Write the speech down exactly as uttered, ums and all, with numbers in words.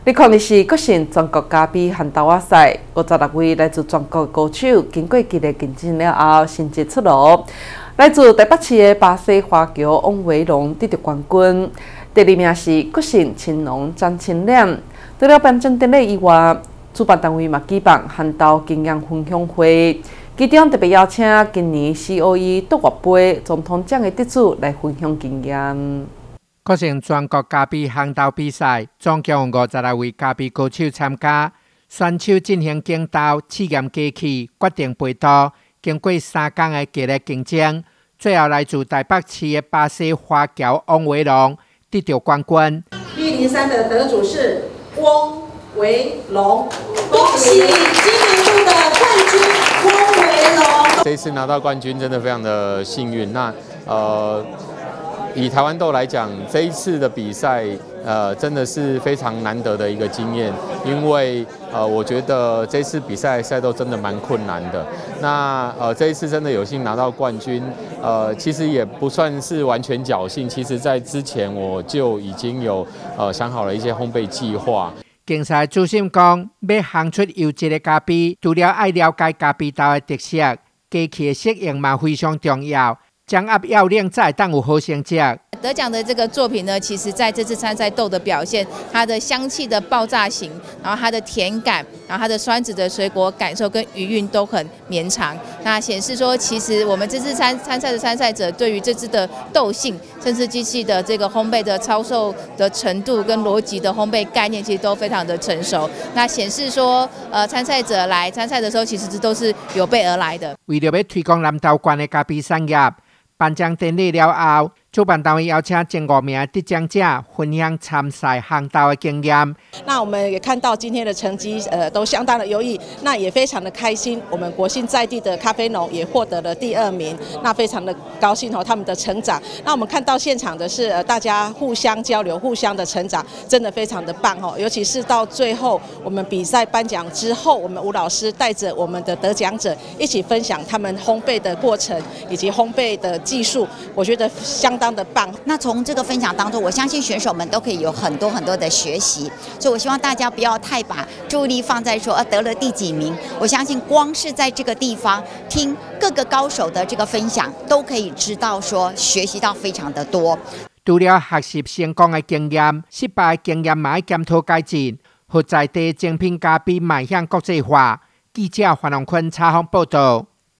你看的是国盛全国咖啡烘豆仔赛，五十六位来自全国的歌手经过激烈竞争了后，成绩出炉。来自台北市的巴西华侨王维龙得到冠军，第二名是国盛青农张清亮。除了颁奖典礼以外，主办单位嘛举办烘豆经验分享会，其中特别邀请今年 C O E 夺月杯总统奖的得主来分享经验。 国盛全国咖啡烘豆比赛，总共有五十来位咖啡歌手参加，选手进行竞豆、试验机器，决定杯度。经过三天的激烈竞争，最后来自台北市的巴西华侨王维龙得到冠军。 一零三的得主是汪维龙，恭喜今年度的冠军汪维龙。 这一次拿到冠军真的非常的幸运。那呃。以台湾豆来讲，这一次的比赛，呃，真的是非常难得的一个经验，因为呃，我觉得这次比赛赛豆真的蛮困难的。那呃，这一次真的有幸拿到冠军，呃，其实也不算是完全侥幸。其实，在之前我就已经有呃想好了一些烘焙计划。 竞赛主审讲，要烘出优质的咖啡，除了爱了解咖啡豆的特色，机器的适应嘛非常重要。掌握要领才会当有好成绩。 得奖的这个作品呢，其实在这次参赛豆的表现，它的香气的爆炸型，然后它的甜感，然后它的酸质的水果感受跟余韵都很绵长。那显示说，其实我们这次参参赛的参赛者对于这支的豆性，甚至机器的这个烘焙的操作的程度跟逻辑的烘焙概念，其实都非常的成熟。那显示说，呃，参赛者来参赛的时候，其实都是有备而来的。 为了要推广南投县的咖啡产业。颁奖典礼了后，主办单位邀请前五名得奖者分享参赛烘豆的经验。 那我们也看到今天的成绩，呃，都相当的优异，那也非常的开心。我们国信在地的咖啡农也获得了第二名，那非常的高兴哦，他们的成长。那我们看到现场的是，呃，大家互相交流、互相的成长，真的非常的棒哦。尤其是到最后，我们比赛颁奖之后，我们吴老师带着我们的得奖者一起分享他们烘焙的过程以及烘焙的技术，我觉得相当的棒。 那从这个分享当中，我相信选手们都可以有很多很多的学习，所以我希望大家不要太把注意力放在说，呃，得了第几名。我相信光是在这个地方听各个高手的这个分享，都可以知道说学习到非常的多。 除了学习成功的经验，失败的经验嘛要检讨改进，和在地精品咖啡迈向国际化。记者黄龙坤采访报道。